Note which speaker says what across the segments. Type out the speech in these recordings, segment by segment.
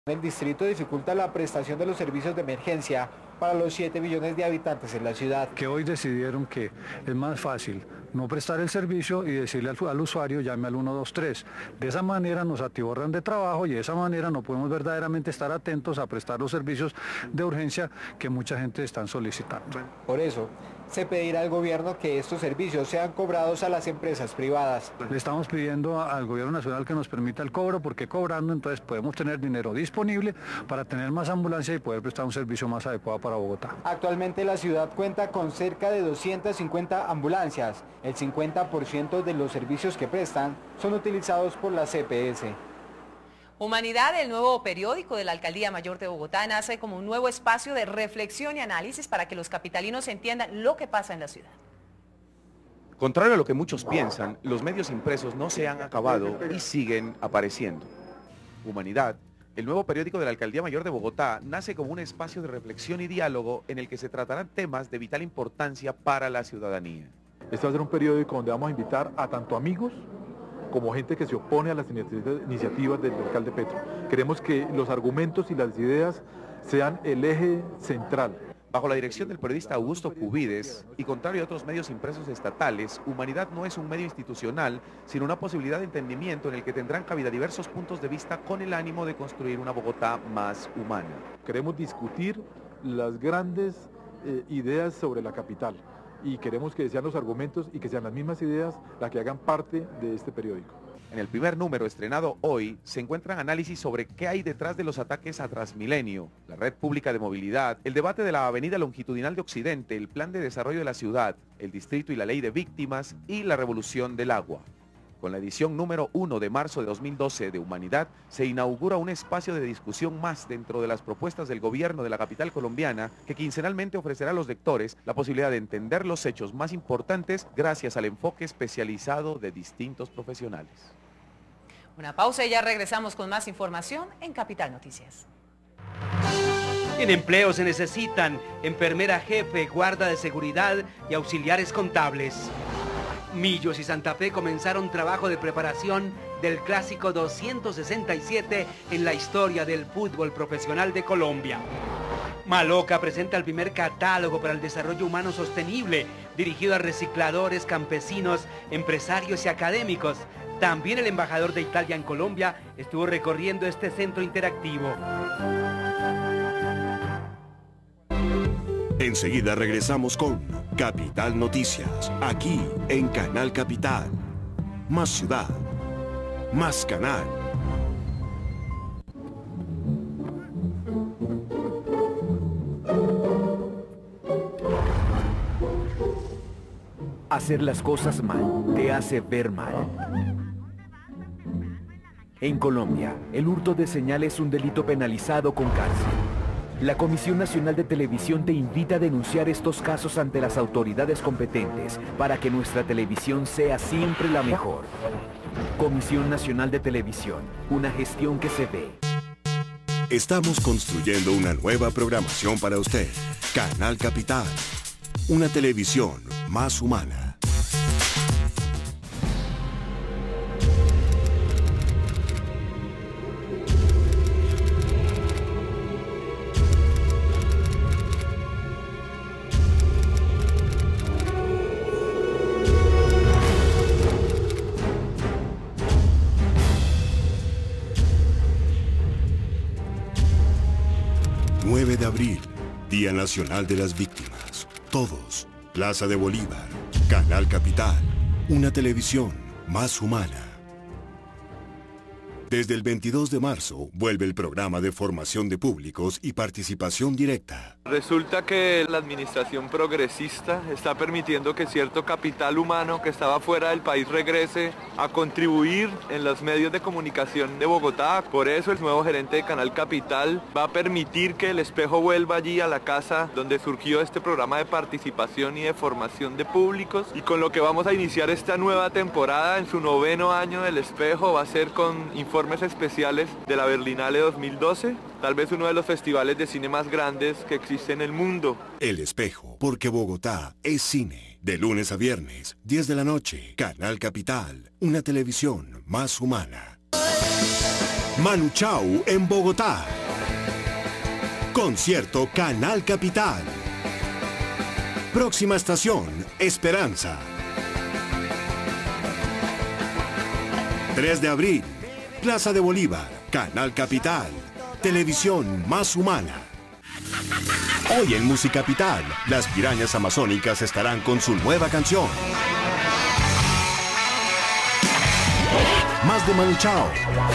Speaker 1: El distrito dificulta la prestación de los servicios de emergencia para los 7 millones de habitantes en la ciudad.
Speaker 2: Que hoy decidieron que es más fácil no prestar el servicio y decirle al usuario llame al 123. De esa manera nos atiborran de trabajo y de esa manera no podemos verdaderamente estar atentos a prestar los servicios de urgencia que mucha gente está solicitando.
Speaker 1: Por eso, se pedirá al gobierno que estos servicios sean cobrados a las empresas privadas.
Speaker 2: Le estamos pidiendo al gobierno nacional que nos permita el cobro, porque cobrando entonces podemos tener dinero disponible para tener más ambulancia y poder prestar un servicio más adecuado para Bogotá.
Speaker 1: Actualmente la ciudad cuenta con cerca de 250 ambulancias. El 50% de los servicios que prestan son utilizados por la CPS.
Speaker 3: Humanidad, el nuevo periódico de la Alcaldía Mayor de Bogotá, nace como un nuevo espacio de reflexión y análisis para que los capitalinos entiendan lo que pasa en la ciudad.
Speaker 4: Contrario a lo que muchos piensan, los medios impresos no se han acabado y siguen apareciendo. Humanidad, el nuevo periódico de la Alcaldía Mayor de Bogotá, nace como un espacio de reflexión y diálogo en el que se tratarán temas de vital importancia para la ciudadanía.
Speaker 5: Este va a ser un periódico donde vamos a invitar a tanto amigos como gente que se opone a las iniciativas del alcalde Petro. Queremos que los argumentos y las ideas sean el eje central.
Speaker 4: Bajo la dirección del periodista Augusto Cubides, y contrario a otros medios impresos estatales, Humanidad no es un medio institucional, sino una posibilidad de entendimiento en el que tendrán cabida diversos puntos de vista con el ánimo de construir una Bogotá más humana.
Speaker 5: Queremos discutir las grandes ideas sobre la capital y queremos que sean los argumentos y que sean las mismas ideas las que hagan parte de este periódico.
Speaker 4: En el primer número, estrenado hoy, se encuentran análisis sobre qué hay detrás de los ataques a Transmilenio, la red pública de movilidad, el debate de la avenida longitudinal de Occidente, el plan de desarrollo de la ciudad, el distrito y la ley de víctimas y la revolución del agua. Con la edición número 1 de marzo de 2012 de Humanidad, se inaugura un espacio de discusión más dentro de las propuestas del gobierno de la capital colombiana que quincenalmente ofrecerá a los lectores la posibilidad de entender los hechos más importantes gracias al enfoque especializado de distintos profesionales.
Speaker 3: Una pausa y ya regresamos con más información en Capital Noticias.
Speaker 6: En empleo se necesitan enfermera jefe, guarda de seguridad y auxiliares contables. Millos y Santa Fe comenzaron trabajo de preparación del clásico 267 en la historia del fútbol profesional de Colombia. Maloca presenta el primer catálogo para el desarrollo humano sostenible, dirigido a recicladores, campesinos, empresarios y académicos. También el embajador de Italia en Colombia estuvo recorriendo este centro interactivo.
Speaker 7: Enseguida regresamos con Capital Noticias, aquí en Canal Capital. Más ciudad, más canal.
Speaker 8: Hacer las cosas mal te hace ver mal. En Colombia, el hurto de señal es un delito penalizado con cárcel. La Comisión Nacional de Televisión te invita a denunciar estos casos ante las autoridades competentes para que nuestra televisión sea siempre la mejor. Comisión Nacional de Televisión, una gestión que se ve.
Speaker 7: Estamos construyendo una nueva programación para usted. Canal Capital, una televisión más humana. De abril, Día Nacional de las Víctimas. Todos, Plaza de Bolívar, Canal Capital, una televisión más humana. Desde el 22 de marzo, vuelve el programa de formación de públicos y participación directa.
Speaker 9: Resulta que la administración progresista está permitiendo que cierto capital humano que estaba fuera del país regrese a contribuir en los medios de comunicación de Bogotá. Por eso el nuevo gerente de Canal Capital va a permitir que El Espejo vuelva allí a la casa donde surgió este programa de participación y de formación de públicos. Y con lo que vamos a iniciar esta nueva temporada en su 9º año del Espejo va a ser con informes especiales de la Berlinale 2012, tal vez uno de los festivales de cine más grandes que existe en el mundo.
Speaker 7: El Espejo, porque Bogotá es cine. De lunes a viernes, 10 de la noche, Canal Capital, una televisión más humana. Manu Chao en Bogotá. Concierto Canal Capital. Próxima estación, Esperanza. 3 de abril, Plaza de Bolívar, Canal Capital. Televisión más humana. Hoy en Musicapital, las pirañas amazónicas estarán con su nueva canción. Más de Manu Chao.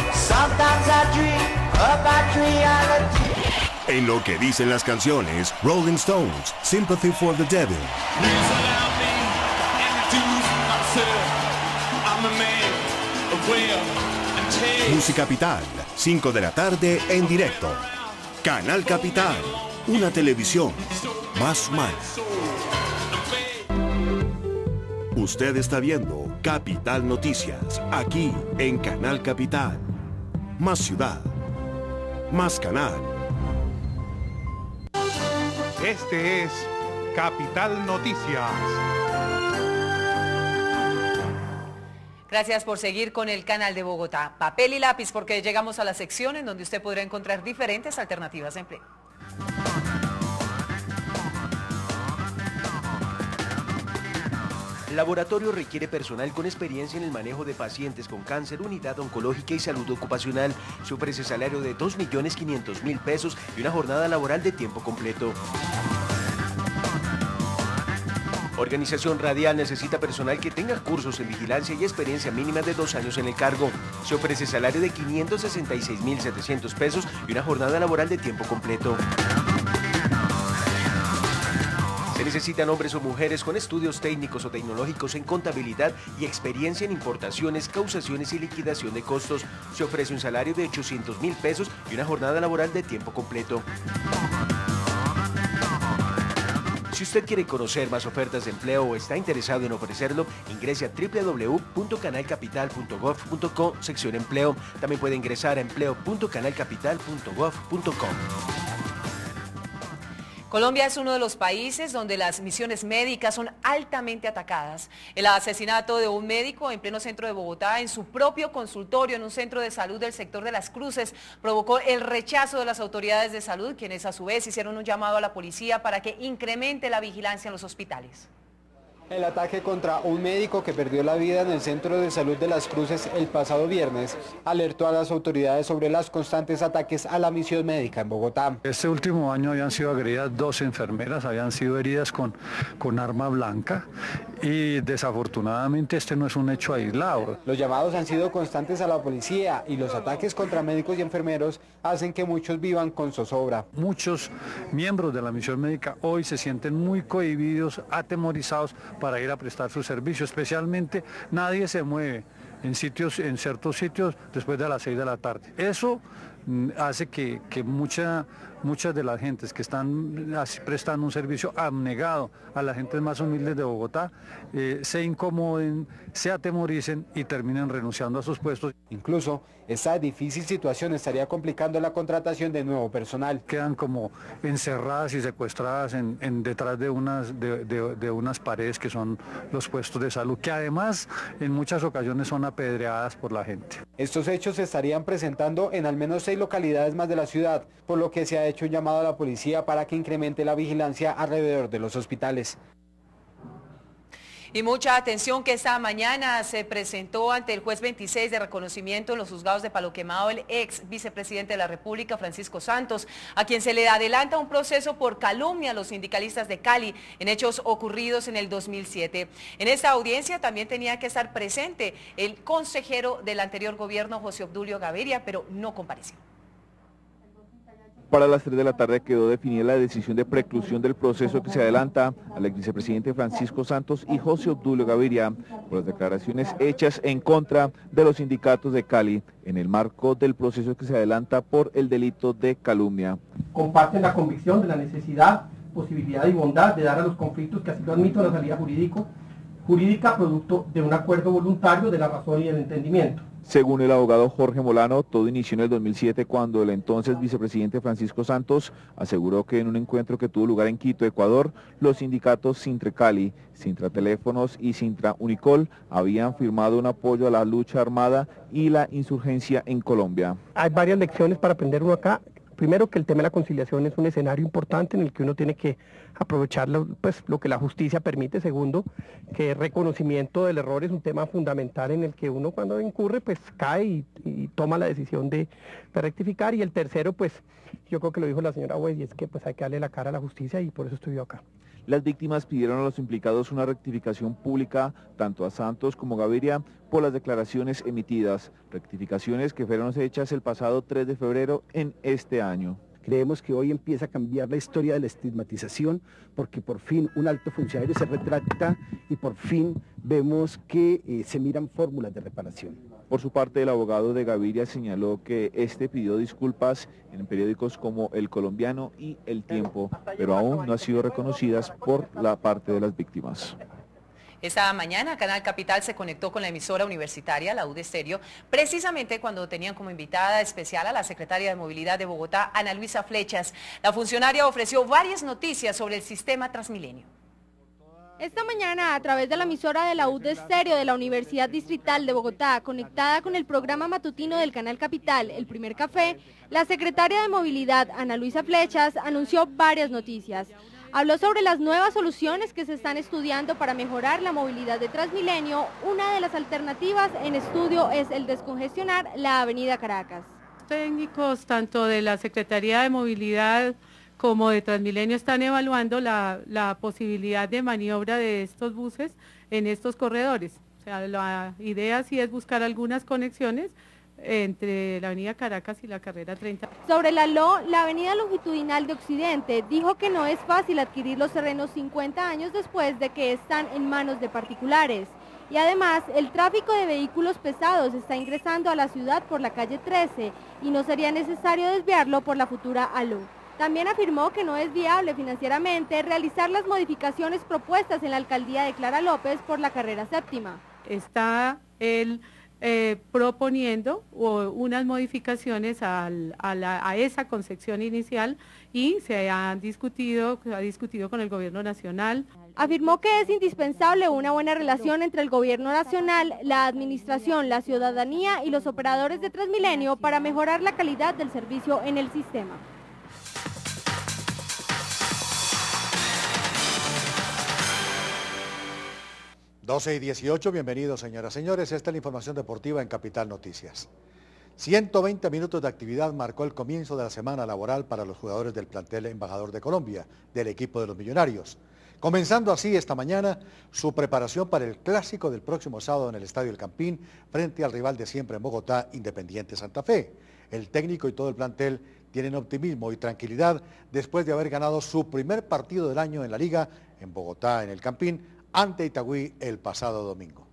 Speaker 7: En lo que dicen las canciones, Rolling Stones, Sympathy for the Devil. Musicapital, 5 de la tarde en directo. Canal Capital, una televisión más humana. Usted está viendo Capital Noticias, aquí en Canal Capital. Más ciudad, más canal.
Speaker 10: Este es Capital Noticias.
Speaker 3: Gracias por seguir con el canal de Bogotá. Papel y lápiz, porque llegamos a la sección en donde usted podrá encontrar diferentes alternativas de empleo.
Speaker 11: El laboratorio requiere personal con experiencia en el manejo de pacientes con cáncer, unidad oncológica y salud ocupacional. Se ofrece salario de 2.500.000 pesos y una jornada laboral de tiempo completo. Organización Radial necesita personal que tenga cursos en vigilancia y experiencia mínima de 2 años en el cargo. Se ofrece salario de 566.700 pesos y una jornada laboral de tiempo completo. Se necesitan hombres o mujeres con estudios técnicos o tecnológicos en contabilidad y experiencia en importaciones, causaciones y liquidación de costos. Se ofrece un salario de 800.000 pesos y una jornada laboral de tiempo completo. Si usted quiere conocer más ofertas de empleo o está interesado en ofrecerlo, ingrese a www.canalcapital.gov.co, sección empleo. También puede ingresar a empleo.canalcapital.gov.co.
Speaker 3: Colombia es uno de los países donde las misiones médicas son altamente atacadas. El asesinato de un médico en pleno centro de Bogotá, en su propio consultorio en un centro de salud del sector de Las Cruces, provocó el rechazo de las autoridades de salud, quienes a su vez hicieron un llamado a la policía para que incremente la vigilancia en los hospitales.
Speaker 1: El ataque contra un médico que perdió la vida en el Centro de Salud de Las Cruces el pasado viernes alertó a las autoridades sobre los constantes ataques a la misión médica en Bogotá.
Speaker 2: Este último año habían sido agredidas 2 enfermeras, habían sido heridas con arma blanca y desafortunadamente este no es un hecho aislado.
Speaker 1: Los llamados han sido constantes a la policía y los ataques contra médicos y enfermeros hacen que muchos vivan con zozobra.
Speaker 2: Muchos miembros de la misión médica hoy se sienten muy cohibidos, atemorizados para ir a prestar su servicio, especialmente nadie se mueve en ciertos sitios después de las 6 de la tarde. Eso hace que muchas de las gentes que están prestando un servicio abnegado a las gentes más humildes de Bogotá se incomoden, se atemoricen y terminen renunciando a sus puestos.
Speaker 1: Incluso esta difícil situación estaría complicando la contratación de nuevo personal.
Speaker 2: Quedan como encerradas y secuestradas detrás de unas paredes que son los puestos de salud, que además en muchas ocasiones son apedreadas por la gente.
Speaker 1: Estos hechos se estarían presentando en al menos 6 localidades más de la ciudad, por lo que se ha hecho un llamado a la policía para que incremente la vigilancia alrededor de los hospitales.
Speaker 3: Y mucha atención que esta mañana se presentó ante el juez 26 de reconocimiento en los juzgados de Palo Quemado el ex vicepresidente de la República, Francisco Santos, a quien se le adelanta un proceso por calumnia a los sindicalistas de Cali en hechos ocurridos en el 2007. En esta audiencia también tenía que estar presente el consejero del anterior gobierno, José Obdulio Gaviria, pero no compareció.
Speaker 12: Para las 3 de la tarde quedó definida la decisión de preclusión del proceso que se adelanta al ex vicepresidente Francisco Santos y José Obdulio Gaviria por las declaraciones hechas en contra de los sindicatos de Cali en el marco del proceso que se adelanta por el delito de calumnia.
Speaker 13: Comparten la convicción de la necesidad, posibilidad y bondad de dar a los conflictos que así lo admiten una salida jurídica producto de un acuerdo voluntario de la razón y del entendimiento.
Speaker 12: Según el abogado Jorge Molano, todo inició en el 2007 cuando el entonces vicepresidente Francisco Santos aseguró que en un encuentro que tuvo lugar en Quito, Ecuador, los sindicatos Sintracali, Sintrateléfonos y Sintra Unicol habían firmado un apoyo a la lucha armada y la insurgencia en Colombia.
Speaker 13: Hay varias lecciones para aprender uno acá. Primero, que el tema de la conciliación es un escenario importante en el que uno tiene que aprovechar lo que la justicia permite. Segundo, que el reconocimiento del error es un tema fundamental en el que uno cuando incurre pues cae y toma la decisión de rectificar. Y el tercero, pues yo creo que lo dijo la señora Weiss, y es que pues hay que darle la cara a la justicia y por eso estoy yo acá.
Speaker 12: Las víctimas pidieron a los implicados una rectificación pública, tanto a Santos como a Gaviria, por las declaraciones emitidas, rectificaciones que fueron hechas el pasado 3 de febrero en este año.
Speaker 14: Creemos que hoy empieza a cambiar la historia de la estigmatización porque por fin un alto funcionario se retracta y por fin vemos que se miran fórmulas de reparación.
Speaker 12: Por su parte, el abogado de Gaviria señaló que este pidió disculpas en periódicos como El Colombiano y El Tiempo, pero aún no han sido reconocidas por la parte de las víctimas.
Speaker 3: Esta mañana Canal Capital se conectó con la emisora universitaria, la UD Estéreo, precisamente cuando tenían como invitada especial a la secretaria de Movilidad de Bogotá, Ana Luisa Flechas. La funcionaria ofreció varias noticias sobre el sistema Transmilenio.
Speaker 15: Esta mañana, a través de la emisora de la UD Estéreo de la Universidad Distrital de Bogotá, conectada con el programa matutino del Canal Capital, El Primer Café, la secretaria de Movilidad, Ana Luisa Flechas, anunció varias noticias. Habló sobre las nuevas soluciones que se están estudiando para mejorar la movilidad de Transmilenio. Una de las alternativas en estudio es el descongestionar la avenida Caracas.
Speaker 16: Técnicos tanto de la Secretaría de Movilidad como de Transmilenio están evaluando la posibilidad de maniobra de estos buses en estos corredores. O sea, la idea sí es buscar algunas conexiones entre la avenida Caracas y la carrera 30.
Speaker 15: Sobre la avenida longitudinal de Occidente, dijo que no es fácil adquirir los terrenos 50 años después de que están en manos de particulares. Y además, el tráfico de vehículos pesados está ingresando a la ciudad por la calle 13 y no sería necesario desviarlo por la futura ALO. También afirmó que no es viable financieramente realizar las modificaciones propuestas en la alcaldía de Clara López por la carrera séptima.
Speaker 16: Está el proponiendo unas modificaciones a esa concepción inicial y se ha discutido con el gobierno nacional.
Speaker 15: Afirmó que es indispensable una buena relación entre el gobierno nacional, la administración, la ciudadanía y los operadores de Transmilenio para mejorar la calidad del servicio en el sistema.
Speaker 17: Doce y 18, bienvenidos señoras y señores, esta es la información deportiva en Capital Noticias. 120 minutos de actividad marcó el comienzo de la semana laboral para los jugadores del plantel Embajador de Colombia, del equipo de los Millonarios. Comenzando así esta mañana su preparación para el clásico del próximo sábado en el Estadio El Campín, frente al rival de siempre en Bogotá, Independiente Santa Fe. El técnico y todo el plantel tienen optimismo y tranquilidad después de haber ganado su primer partido del año en la liga, en Bogotá, en El Campín, ante Itagüí el pasado domingo.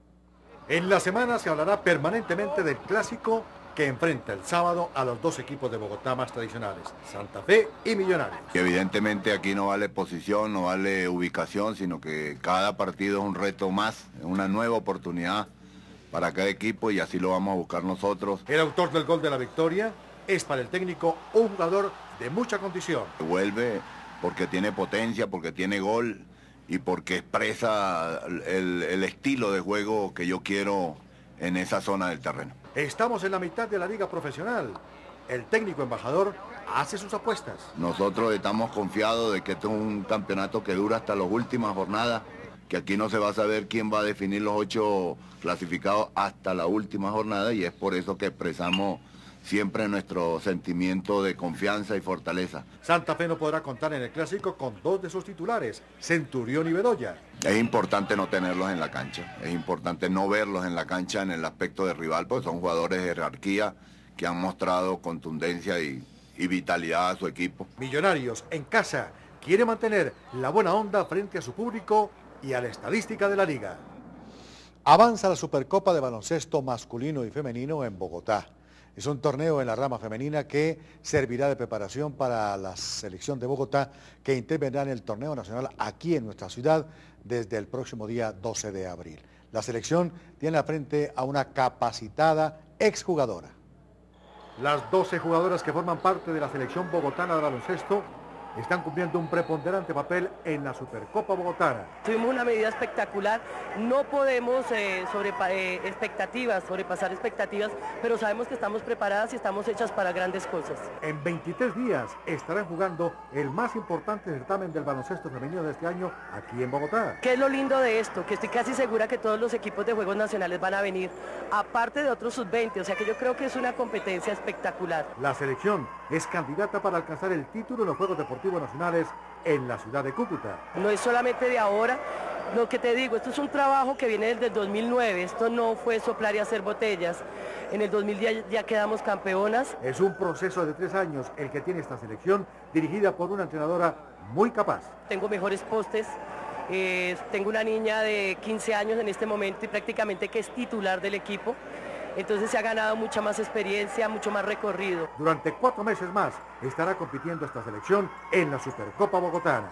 Speaker 17: En la semana se hablará permanentemente del clásico que enfrenta el sábado a los dos equipos de Bogotá más tradicionales, Santa Fe y Millonarios.
Speaker 18: Evidentemente aquí no vale posición, no vale ubicación, sino que cada partido es un reto más, una nueva oportunidad para cada equipo y así lo vamos a buscar nosotros.
Speaker 17: El autor del gol de la victoria es para el técnico un jugador de mucha condición.
Speaker 18: Vuelve porque tiene potencia, porque tiene gol y porque expresa el estilo de juego que yo quiero en esa zona del terreno.
Speaker 17: Estamos en la mitad de la liga profesional. El técnico Embajador hace sus apuestas.
Speaker 18: Nosotros estamos confiados de que este es un campeonato que dura hasta las últimas jornadas, que aquí no se va a saber quién va a definir los 8 clasificados hasta la última jornada y es por eso que expresamos siempre nuestro sentimiento de confianza y fortaleza.
Speaker 17: Santa Fe no podrá contar en el clásico con 2 de sus titulares, Centurión y Bedoya.
Speaker 18: Es importante no tenerlos en la cancha, es importante no verlos en la cancha en el aspecto de rival, porque son jugadores de jerarquía que han mostrado contundencia y vitalidad a su equipo.
Speaker 17: Millonarios en casa quiere mantener la buena onda frente a su público y a la estadística de la liga. Avanza la Supercopa de baloncesto masculino y femenino en Bogotá. Es un torneo en la rama femenina que servirá de preparación para la selección de Bogotá que intervendrá en el torneo nacional aquí en nuestra ciudad desde el próximo día 12 de abril. La selección tiene al frente a una capacitada exjugadora. Las 12 jugadoras que forman parte de la selección bogotana de baloncesto están cumpliendo un preponderante papel en la Supercopa Bogotana.
Speaker 19: Tuvimos una medida espectacular, no podemos sobrepasar expectativas, pero sabemos que estamos preparadas y estamos hechas para grandes cosas.
Speaker 17: En 23 días estarán jugando el más importante certamen del baloncesto femenino de este año aquí en Bogotá.
Speaker 19: ¿Qué es lo lindo de esto? Que estoy casi segura que todos los equipos de Juegos Nacionales van a venir, aparte de otros sub-20, o sea que yo creo que es una competencia espectacular.
Speaker 17: La selección es candidata para alcanzar el título en los Juegos Deportivos Nacionales en la ciudad de Cúcuta.
Speaker 19: No es solamente de ahora, lo que te digo, esto es un trabajo que viene desde el 2009, esto no fue soplar y hacer botellas. En el 2010 ya quedamos campeonas.
Speaker 17: Es un proceso de 3 años el que tiene esta selección, dirigida por una entrenadora muy capaz.
Speaker 19: Tengo mejores postes, tengo una niña de 15 años en este momento y prácticamente que es titular del equipo. Entonces se ha ganado mucha más experiencia, mucho más recorrido.
Speaker 17: Durante 4 meses más estará compitiendo esta selección en la Supercopa Bogotana.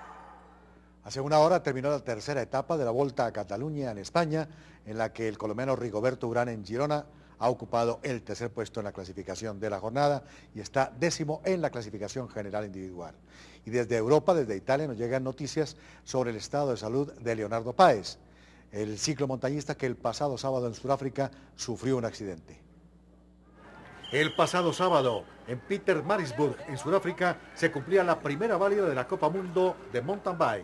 Speaker 17: Hace una hora terminó la tercera etapa de la Volta a Cataluña en España, en la que el colombiano Rigoberto Urán en Girona ha ocupado el tercer puesto en la clasificación de la jornada y está 10º en la clasificación general individual. Y desde Europa, desde Italia, nos llegan noticias sobre el estado de salud de Leonardo Páez, el ciclomontañista que el pasado sábado en Sudáfrica sufrió un accidente. El pasado sábado en Pietermaritzburg, en Sudáfrica, se cumplía la primera válida de la Copa Mundo de Mountain Bike.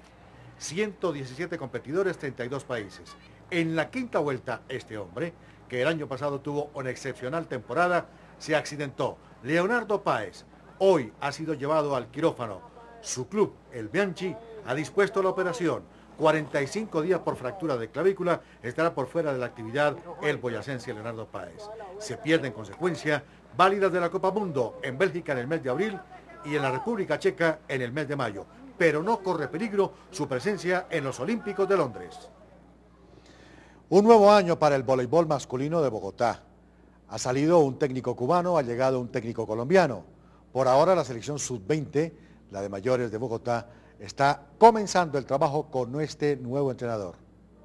Speaker 17: 117 competidores, 32 países. En la quinta vuelta, este hombre, que el año pasado tuvo una excepcional temporada, se accidentó. Leonardo Páez hoy ha sido llevado al quirófano. Su club, el Bianchi, ha dispuesto la operación. 45 días por fractura de clavícula, estará por fuera de la actividad el boyacense Leonardo Páez. Se pierde en consecuencia válidas de la Copa Mundo en Bélgica en el mes de abril y en la República Checa en el mes de mayo, pero no corre peligro su presencia en los Olímpicos de Londres. Un nuevo año para el voleibol masculino de Bogotá. Ha salido un técnico cubano, ha llegado un técnico colombiano. Por ahora la selección sub-20, la de mayores de Bogotá, está comenzando el trabajo con este nuevo entrenador.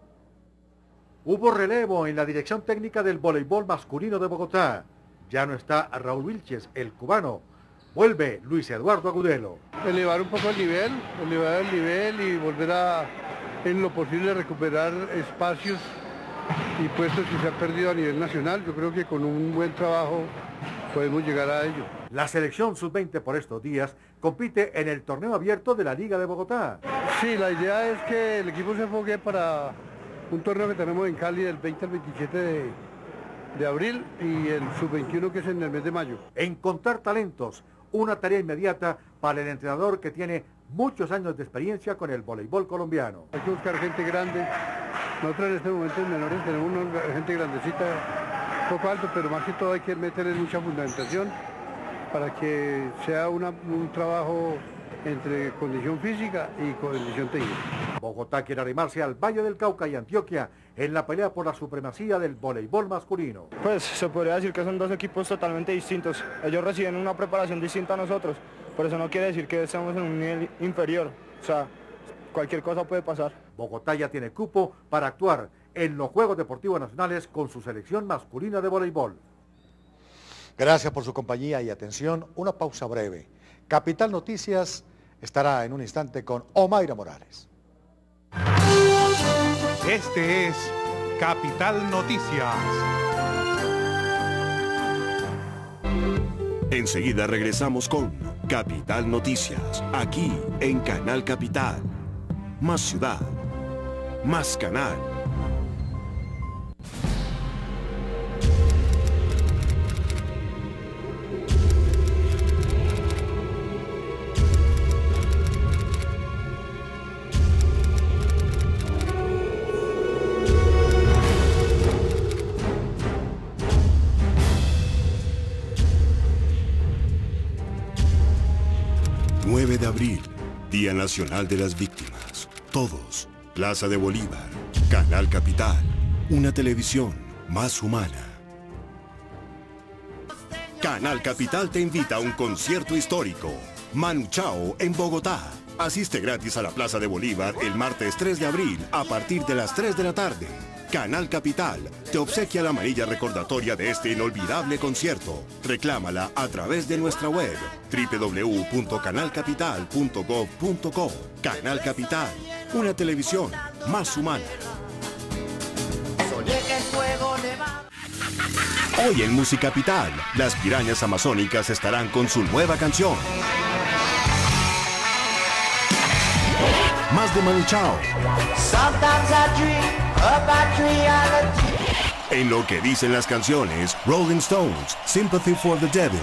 Speaker 17: Hubo relevo en la dirección técnica del voleibol masculino de Bogotá. Ya no está Raúl Vilches, el cubano. Vuelve Luis Eduardo Agudelo.
Speaker 20: Elevar un poco el nivel y volver a, en lo posible, recuperar espacios y puestos que se han perdido a nivel nacional. Yo creo que con un buen trabajo podemos llegar a ello.
Speaker 17: La selección sub-20 por estos días compite en el torneo abierto de la Liga de Bogotá.
Speaker 20: Sí, la idea es que el equipo se enfoque para un torneo que tenemos en Cali del 20 al 27 de abril y el sub-21 que es en el mes de mayo.
Speaker 17: Encontrar talentos, una tarea inmediata para el entrenador que tiene muchos años de experiencia con el voleibol colombiano.
Speaker 20: Hay que buscar gente grande. Nosotros en este momento en menores tenemos una gente grandecita, un poco alto, pero más que todo hay que meterle mucha fundamentación para que sea un trabajo entre condición física y condición técnica.
Speaker 17: Bogotá quiere arrimarse al Valle del Cauca y Antioquia en la pelea por la supremacía del voleibol masculino.
Speaker 21: Pues se podría decir que son dos equipos totalmente distintos. Ellos reciben una preparación distinta a nosotros, por eso no quiere decir que estemos en un nivel inferior. O sea, cualquier cosa puede pasar.
Speaker 17: Bogotá ya tiene cupo para actuar en los Juegos Deportivos Nacionales con su selección masculina de voleibol. Gracias por su compañía y atención. Una pausa breve. Capital Noticias estará en un instante con Omaira Morales.
Speaker 10: Este es Capital Noticias.
Speaker 7: Enseguida regresamos con Capital Noticias, aquí en Canal Capital. Más ciudad, más canal. De abril, Día Nacional de las Víctimas. Todos, Plaza de Bolívar, Canal Capital, una televisión más humana. Canal Capital te invita a un concierto histórico. Manu Chao en Bogotá. Asiste gratis a la Plaza de Bolívar el martes 3 de abril a partir de las 3 de la tarde. Canal Capital te obsequia la manilla recordatoria de este inolvidable concierto. Reclámala a través de nuestra web www.canalcapital.gov.co. Canal Capital, una televisión más humana. Hoy en Musicapital, las pirañas amazónicas estarán con su nueva canción. Más de Manu Chao. En lo que dicen las canciones, Rolling Stones, Sympathy for the Devil.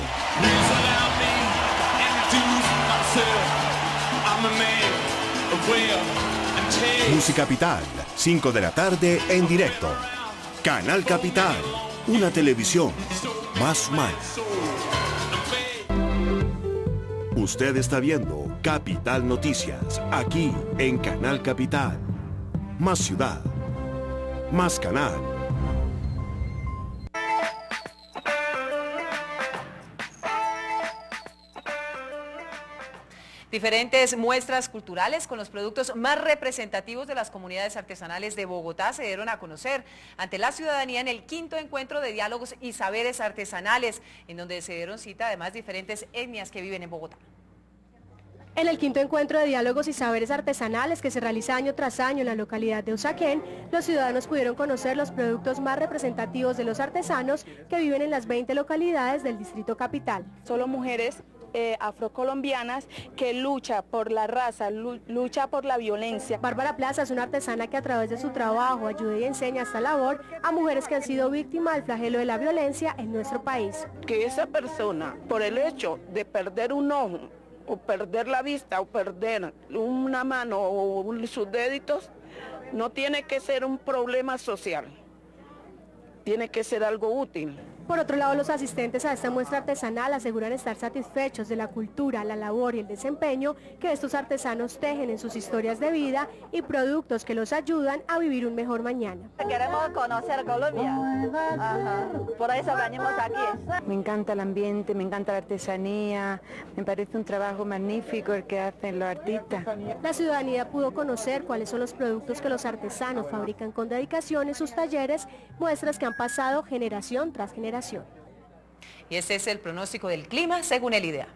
Speaker 7: Musicapital, 5 de la tarde en directo. Canal Capital, una televisión más humana. Usted está viendo Capital Noticias, aquí en Canal Capital. Más ciudad, más canal.
Speaker 3: Diferentes muestras culturales con los productos más representativos de las comunidades artesanales de Bogotá se dieron a conocer ante la ciudadanía en el 5º encuentro de diálogos y saberes artesanales, en donde se dieron cita además diferentes etnias que viven en Bogotá.
Speaker 5: En el 5º encuentro de diálogos y saberes artesanales que se realiza año tras año en la localidad de Usaquén, los ciudadanos pudieron conocer los productos más representativos de los artesanos que viven en las 20 localidades del Distrito Capital.
Speaker 22: Solo mujeres afrocolombianas que lucha por la raza, lucha por la violencia.
Speaker 5: Bárbara Plaza es una artesana que a través de su trabajo ayuda y enseña esta labor a mujeres que han sido víctimas del flagelo de la violencia en nuestro país.
Speaker 23: Que esa persona, por el hecho de perder un ojo, o perder la vista, o perder una mano o sus deditos, no tiene que ser un problema social, tiene que ser algo útil.
Speaker 5: Por otro lado, los asistentes a esta muestra artesanal aseguran estar satisfechos de la cultura, la labor y el desempeño que estos artesanos tejen en sus historias de vida y productos que los ayudan a vivir un mejor mañana.
Speaker 24: Queremos conocer Colombia, por eso venimos aquí.
Speaker 25: Me encanta el ambiente, me encanta la artesanía, me parece un trabajo magnífico el que hacen los artistas.
Speaker 5: La ciudadanía pudo conocer cuáles son los productos que los artesanos fabrican con dedicación en sus talleres, muestras que han pasado generación tras generación.
Speaker 3: Y este es el pronóstico del clima según el IDEA.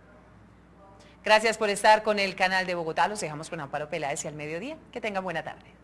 Speaker 3: Gracias por estar con el canal de Bogotá. Los dejamos con Amparo Peláez y al mediodía. Que tengan buena tarde.